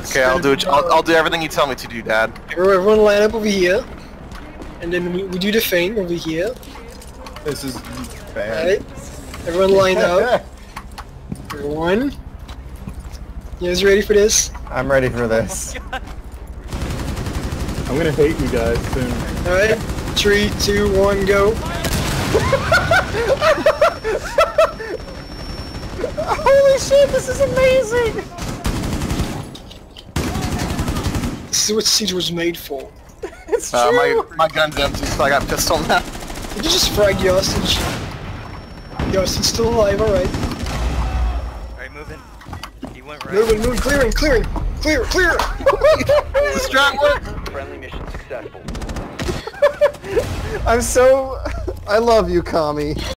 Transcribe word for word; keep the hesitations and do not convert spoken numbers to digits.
Okay, I'll do it. I'll, I'll do everything you tell me to do, Dad. Everyone line up over here, and then we, we do the feint over here. This is bad. Alright, everyone line up. Everyone, you guys ready for this? I'm ready for this. I'm gonna hate you guys soon. Alright, three, two, one, go. Holy shit, this is amazing! This is what Siege was made for. It's Uh, true! my my gun's empty, so I got pistol now. Did you just frag the hostage? The hostage's still alive, alright. Alright, moving. He went right. Moving, moving, clearing, clearing! Clear, clear! The strat work. Friendly mission successful. I'm so... I love you, Kami.